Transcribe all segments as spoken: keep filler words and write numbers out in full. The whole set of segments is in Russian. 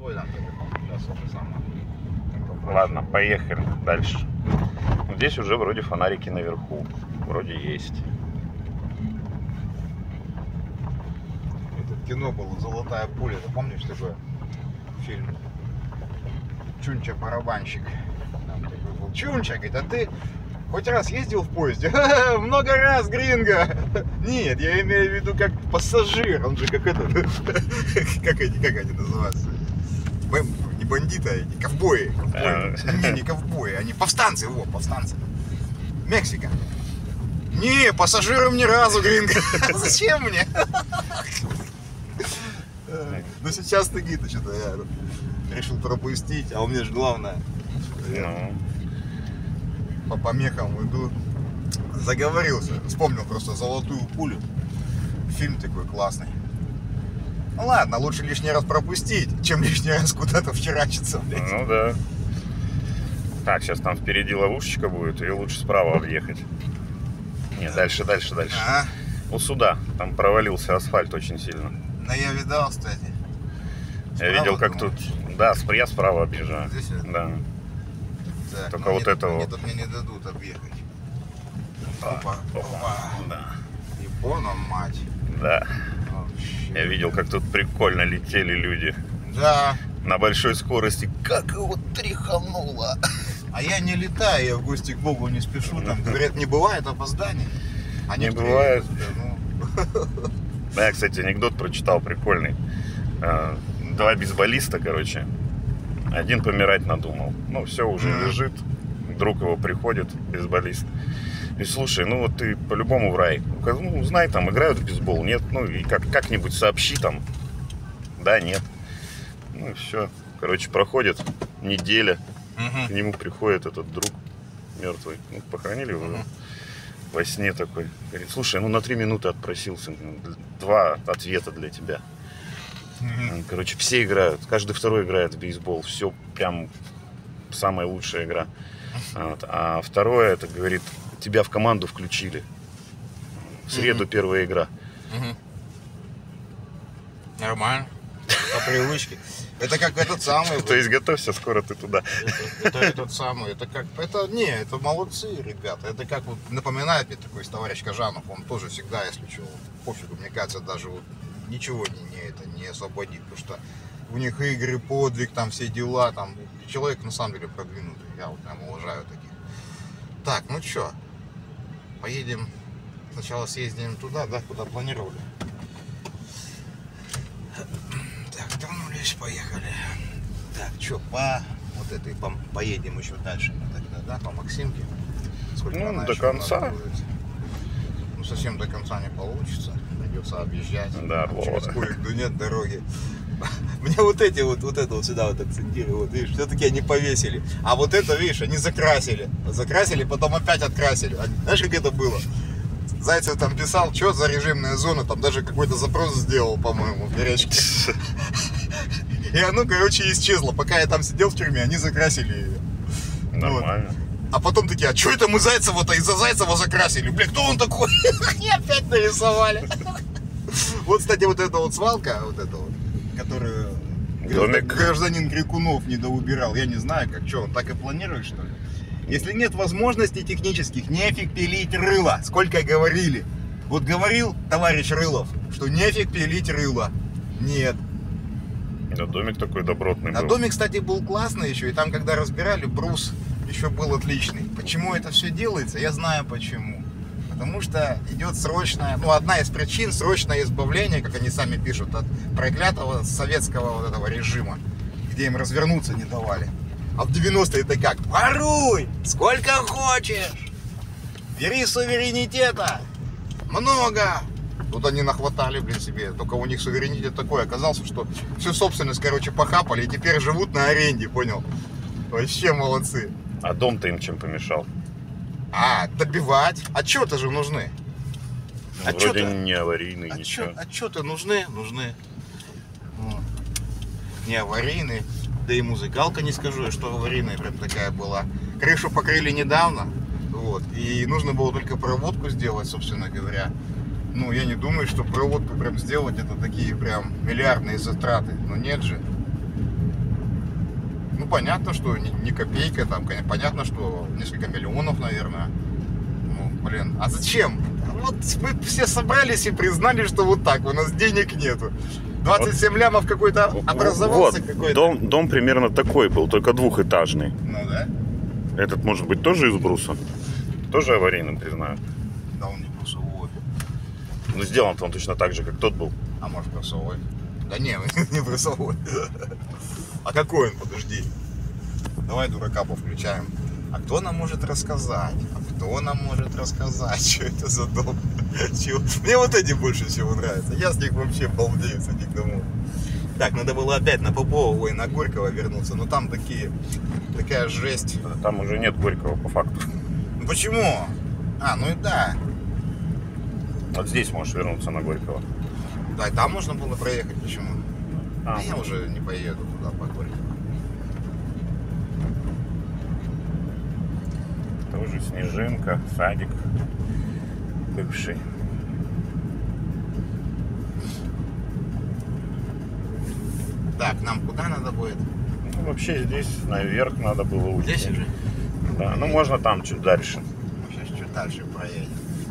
Ой, там тоже самое. Ладно, поехали дальше. Здесь уже вроде фонарики наверху. Вроде есть. Это кино было «Золотая пуля». Ты помнишь такой фильм? Чунча-барабанщик. Там такой был Чунча, говорит, а ты хоть раз ездил в поезде? Много раз, гринго! Нет, я имею в виду как пассажир. Он же как это... Как эти, как они называются? Не бандиты, а эти ковбои. Не, не ковбои, они повстанцы, во, повстанцы. Мексика. Не, пассажиром ни разу, гринго. Зачем мне? Ну сейчас ты гид, что-то я решил пропустить, а у меня же главное. Ну. По помехам иду. Заговорился. Вспомнил просто «Золотую пулю». Фильм такой классный. Ну ладно, лучше лишний раз пропустить, чем лишний раз куда-то вчерачиться, блядь. Ну да. Так, сейчас там впереди ловушечка будет, и лучше справа объехать. Нет, дальше, дальше, дальше. А? Вот сюда. Там провалился асфальт очень сильно. Ну я видал, кстати. Я Справа, видел, как думаешь? тут... Да, я справа объезжаю. Здесь это? Да. Так, Только ну, вот мне, это мне вот. тут мне не дадут объехать. Опа, Опа, опа. Да. Япона, мать. Да. Вообще. Я видел, как тут прикольно летели люди. Да. На большой скорости. Как его тряхануло. А я не летаю, я в гости к Богу не спешу. Там, говорят, не бывает опозданий. А Не некоторые, бывает. ну, Да, я, кстати, анекдот прочитал прикольный. А, Два бейсболиста, короче. Один помирать надумал. Ну, все, уже Мгм. лежит. Друг его приходит, бейсболист. И слушай, ну вот ты по-любому в рай. Ну, узнай, там играют в бейсбол, нет. Ну, и как, как-нибудь сообщи там. Да, нет. Ну, и все. Короче, проходит неделя. Мгм. К нему приходит этот друг мертвый. Ну, похоронили его. Мгм. Во сне такой. Говорит, слушай, ну на три минуты отпросился. Два ответа для тебя. Мгм. Короче, все играют. Каждый второй играет в бейсбол. Все прям самая лучшая игра. Вот. А второе, это говорит, тебя в команду включили. В среду Мгм. первая игра. Мгм. Нормально. По привычке. Это как этот самый. То есть готовься, скоро ты туда. Это, это этот самый, это как, это, не, это молодцы, ребята, это как вот, напоминает мне такой товарищ Кажанов, он тоже всегда, если что, пофигу, мне кажется, даже вот ничего не, не, это не освободит, потому что у них игры, подвиг, там все дела, там, человек на самом деле продвинутый, я вот прям уважаю таких. Так, ну чё, поедем, сначала съездим туда, да, куда планировали. Так, тронулись, поехали. Так, что, по вот этой по, поедем еще дальше тогда, да, по Максимке? Сколько Ну, она до еще у нас конца. будет? Ну, совсем до конца не получится. Придется объезжать. Да, Там через вот. Кулик нет дороги. Мне вот эти вот, вот это вот сюда вот акцентирую, вот видишь, все-таки они повесили. А вот это, видишь, они закрасили. Закрасили, потом опять открасили. А знаешь, как это было? Зайцев там писал, что за режимная зона, там даже какой-то запрос сделал, по-моему, в Беречке. И оно, короче, исчезло. Пока я там сидел в тюрьме, они закрасили ее. Нормально. А потом такие, а что это мы Зайцева-то из-за Зайцева закрасили? Бля, кто он такой? И опять нарисовали. Вот, кстати, вот эта вот свалка, вот эта вот, которую Домик. гражданин Крикунов недоубирал. Я не знаю, как, что, он так и планирует, что ли? Если нет возможностей технических, нефиг пилить рыло. Сколько говорили. Вот говорил товарищ Рылов, что нефиг пилить рыло. Нет. Да, домик такой добротный А был. домик, кстати, был классный еще. И там, когда разбирали, брус еще был отличный. Почему это все делается, я знаю почему. Потому что идет срочное, ну, одна из причин, срочное избавление, как они сами пишут, от проклятого советского вот этого режима, где им развернуться не давали. А в девяностые это как? Воруй! Сколько хочешь! Бери суверенитета! Много! Тут они нахватали, блин, себе. Только у них суверенитет такой оказался, что всю собственность, короче, похапали и теперь живут на аренде, понял? Вообще молодцы. А дом-то им чем помешал? А, добивать. Отчеты же нужны. Ну, Отчеты. вроде не аварийный, Отчет, ничего. отчеты нужны, нужны. Вот. Не аварийный. Да и музыкалка, не скажу, что аварийная прям такая была. Крышу покрыли недавно. Вот. И нужно было только проводку сделать, собственно говоря. Ну, я не думаю, что проводку прям сделать это такие прям миллиардные затраты. Но нет же. Ну, понятно, что не, не копейка, там, понятно, что несколько миллионов, наверное. Ну, блин, а зачем? Вот мы все собрались и признали, что вот так, у нас денег нету. двадцать семь вот, лямов какой-то образовался. Вот, какой-то. Дом, дом примерно такой был, только двухэтажный. Ну да. Этот может быть тоже из бруса? Тоже аварийным признают? Да он не брусовой. Ну сделан-то он точно так же, как тот был. А может брусовой? Да не, не брусовой. А какой он, подожди. Давай дурака повключаем. А кто нам может рассказать? А кто нам может рассказать, что это за дом? Чего? Мне вот эти больше всего нравятся. Я с них вообще балдею, с этих домов. Так, надо было опять на Попова и на Горького вернуться. Но там такие, такая жесть. Там уже нет Горького по факту. Ну почему? А, ну и да. Вот здесь можешь вернуться на Горького. Да, и там можно было проехать. Почему? А, а я уже не поеду туда по Горькому. Тоже снежинка, садик бывший. Так, нам куда надо будет? Ну, вообще здесь наверх надо было уйти. Здесь уже? Да, ну можно там чуть дальше. Сейчас чуть дальше проедем.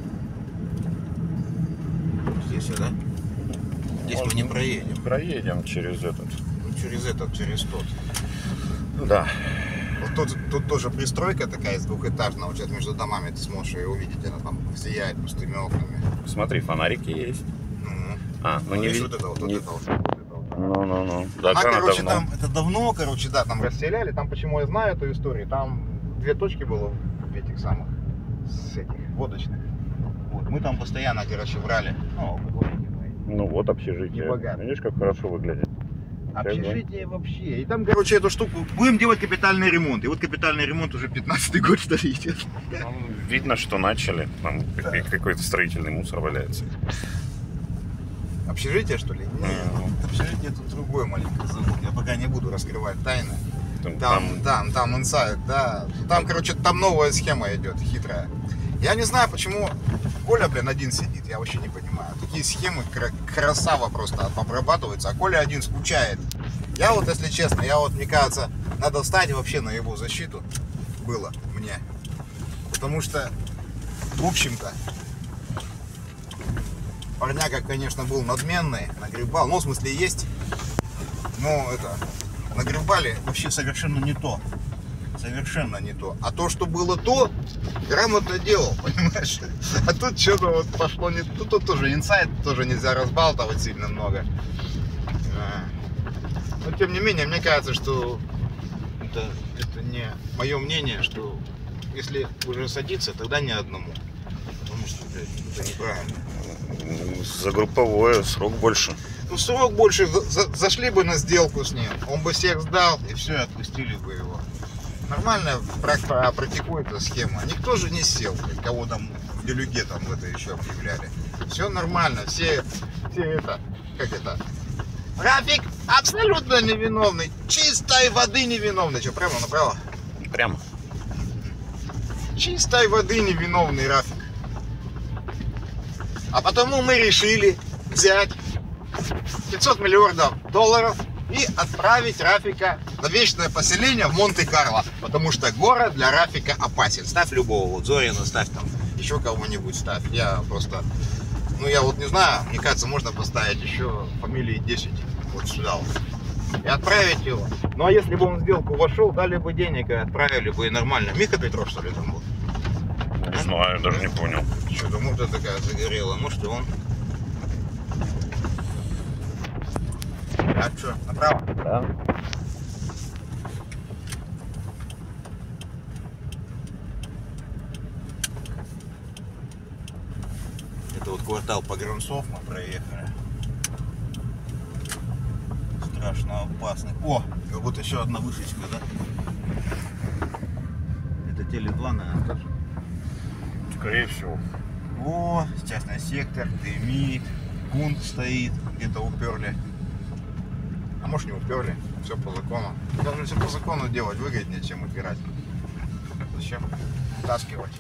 Здесь, да? Здесь можно, мы не проедем. Проедем через этот. Ну, через этот, через тот. Да. Вот тут, тут тоже пристройка такая из двухэтажная. Вот сейчас между домами ты сможешь ее увидеть. Она там сияет пустыми окнами. Смотри, фонарики есть. Ну, а, ну, ну не видишь, видишь. вот это вот, не... вот это вот. Ну, ну, ну. Да, а, короче, давно. там, это давно, короче, да, там расселяли. Там, почему я знаю эту историю, там две точки было в этих самых, с этих, водочных. Вот, мы там постоянно, короче, брали. Ну, ну вот общежитие. Видишь, как хорошо выглядит. Общежитие вообще. И там, короче, эту штуку будем делать капитальный ремонт. И вот капитальный ремонт уже пятнадцатый год, что ли, идет. Там видно, что начали. Там да. какой-то строительный мусор валяется. Общежитие, что ли? Нет, mm-hmm. общежитие тут другой маленький завод. Я пока не буду раскрывать тайны. Там, там, там, там инсайд, да. Там, короче, там новая схема идет, хитрая. Я не знаю, почему Коля, блин, один сидит. Я вообще не понимаю. Такие схемы красава просто обрабатываются, а Коля один скучает. Я вот, если честно, я вот, мне кажется, надо встать вообще на его защиту. Было мне. Потому что, в общем-то, парняга, конечно, был надменный, нагребал, ну, в смысле, есть, но это, нагребали вообще совершенно не то, совершенно не то, а то, что было то, грамотно делал, понимаешь, а тут что-то вот пошло не то, тут тоже инсайд, тоже нельзя разбалтывать сильно много, но, тем не менее, мне кажется, что это, это не мое мнение, что если уже садиться, тогда не одному, потому что это неправильно. За групповое срок больше. Ну срок больше, за, зашли бы на сделку с ним, он бы всех сдал и все, отпустили бы его. Нормально практикует эта схема. Никто же не сел, кого там в делюге там это еще объявляли. Все нормально, все, все это, как это, Рафик абсолютно невиновный, чистой воды невиновный. Что, прямо направо? Прямо. Чистой воды невиновный Рафик. А потому мы решили взять пятьсот миллионов долларов и отправить Рафика на вечное поселение в Монте-Карло. Потому что город для Рафика опасен. Ставь любого, вот Зорина ставь там, еще кого-нибудь ставь. Я просто, ну я вот не знаю, мне кажется, можно поставить еще фамилии десять вот сюда вот. И отправить его. Ну а если бы он в сделку вошел, дали бы денег и отправили бы и нормально. Миха Петров, что ли, там был? Не знаю, даже не понял. Что-то мута такая загорела, может и он. А что, направо? Да. Это вот квартал Погранцов мы проехали. Страшно опасный. О, как будто еще одна вышечка, да? Это Теле два, наверное, тоже. Скорее всего. О, частный сектор, дымит, кунт стоит, где-то уперли. А может не уперли, все по закону. Даже все по закону делать выгоднее, чем упирать. Зачем втаскивать?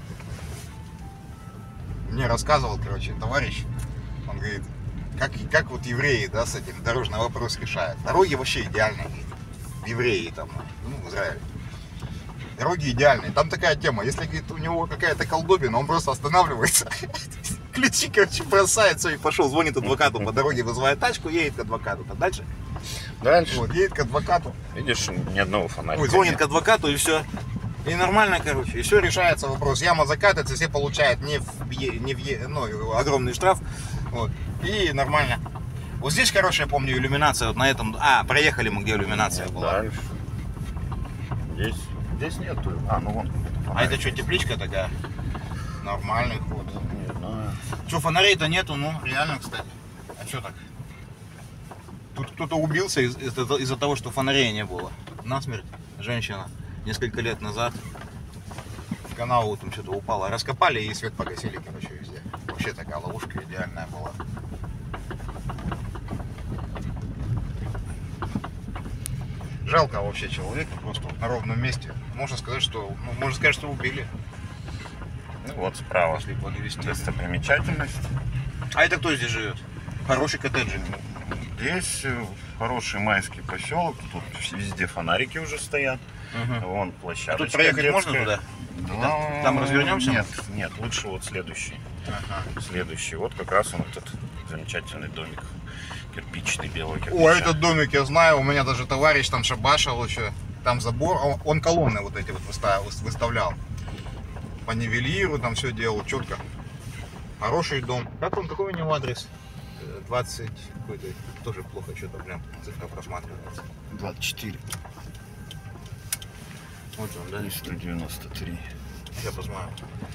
Мне рассказывал, короче, товарищ, он говорит, как, как вот евреи, да, с этим дорожный вопрос решают. Дороги вообще идеальные. евреи там, ну, в Израиле. Дороги идеальные. Там такая тема, если, говорит, у него какая-то колдобина, он просто останавливается, ключи, короче, бросает, все, и пошел, звонит адвокату по дороге, вызывает тачку, едет к адвокату. А дальше? Дальше. Вот, едет к адвокату. Видишь, ни одного фонарика. Ой, звонит нет. к адвокату, и все. И нормально, короче, и все решается вопрос. Яма закатывается, все получают не в, не в ну, огромный штраф. Вот. И нормально. Вот здесь, короче, я помню, иллюминация вот на этом. А, проехали мы, где иллюминация была. Дальше. Здесь, здесь нету. А, ну вон. А это что, тепличка такая? Нормальный ход. Не знаю. Что, фонарей-то нету, ну, реально, кстати. А что так? Тут кто-то убился из- из-за из того, что фонарей не было. Насмерть женщина несколько лет назад в канал там что-то упала. Раскопали и свет погасили, короче, везде. Вообще такая ловушка идеальная была. Жалко вообще человека, просто вот на ровном месте. Можно сказать, что, ну, можно сказать, что убили. Ну вот справа. Если подвести. Достопримечательность. А это кто здесь живет? Хороший коттеджик. Здесь э, хороший майский поселок. Тут везде фонарики уже стоят. Угу. Вон А площадочка тут проехать детская. можно туда? Да, Там развернемся? Нет, нет, лучше вот следующий. Ага. Следующий. Вот как раз он этот замечательный домик. Кирпичный, белый кирпич. О, этот домик я знаю, у меня даже товарищ там шабашил еще. Там забор, он, он колонны вот эти вот выставлял, выставлял. По нивелиру там все делал, четко. Хороший дом. Как он, какой у него адрес? двадцать какой-то, тоже плохо что-то прям цифра просматривается. двадцать четыре. Вот он, да? И сто девяносто три. Я посмотрю.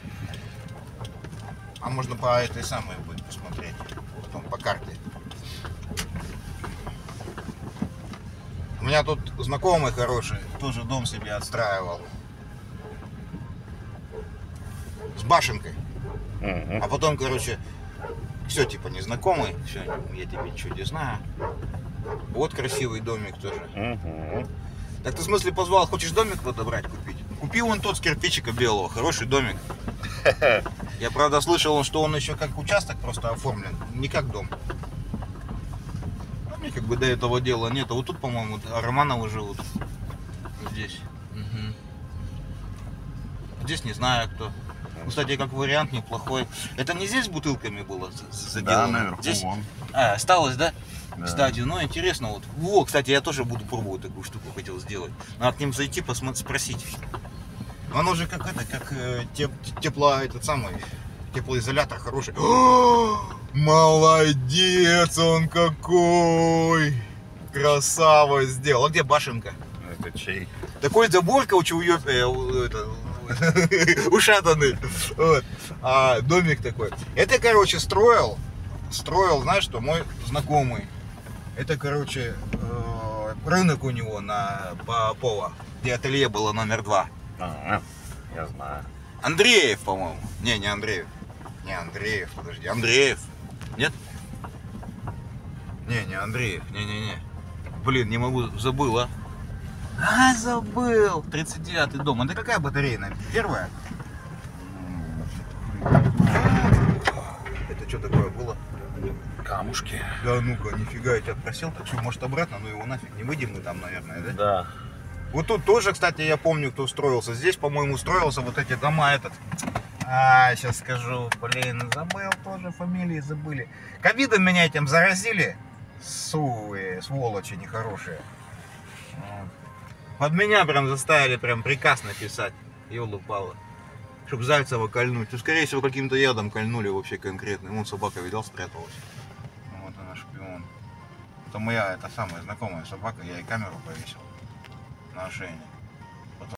А можно по этой самой будет посмотреть. Потом по карте. У меня тут знакомый хороший, тоже дом себе отстраивал. С башенкой. Угу. А потом, короче, все типа незнакомый, все, я тебе ничего не знаю. Вот красивый домик тоже. Угу. Так ты в смысле позвал, хочешь домик подобрать, купить? Купи вон тот с кирпичика белого, хороший домик. Я, правда, слышал, что он еще как участок просто оформлен, не как дом. Ну, мне как бы до этого дела нет. А вот тут, по-моему, Романовы живут. Вот здесь. Угу. Здесь не знаю кто. Кстати, как вариант неплохой. Это не здесь с бутылками было заделано? Да, наверху Здесь... вон. А, осталось, да? Да. Кстати, ну интересно вот. Во, кстати, я тоже буду пробовать такую штуку, хотел сделать. Надо к ним зайти, посмотреть, спросить. Оно же как это, как э, теп, тепло, этот самый, теплоизолятор хороший. О, молодец он какой! Красава сделал. А где башенка? Это чей? Такой заборка у чего ушатанный. Вот. А домик такой. Это, короче, строил. Строил, знаешь что, мой знакомый. Это, короче, э, рынок у него на Попова, где ателье было номер два. А, я знаю. Андреев, по-моему. Не, не Андреев. Не Андреев, подожди. Андреев. Нет? Не, не Андреев. Не-не-не. Блин, не могу, забыл, а. А, забыл. тридцать девятый дом. Это какая батарея, наверное? Первая? Это что такое было? Камушки. Да ну-ка, нифига, я тебя просил. Так что, может, обратно? Ну его нафиг, не выйдем мы там, наверное, да? Да. Вот тут тоже, кстати, я помню, кто строился. Здесь, по-моему, строился вот эти дома этот. А, сейчас скажу. Блин, забыл тоже, фамилии забыли. Ковидом меня этим заразили. Суи, сволочи нехорошие. Вот. Под меня прям заставили прям приказ написать. Ёлы-палы. Чтоб Зайцева кольнуть. Ну, скорее всего, каким-то ядом кольнули вообще конкретно. Вон собака, видел, спряталась. Вот она, шпион. Это моя, это самая знакомая собака. Я ей камеру повесил на ошейник.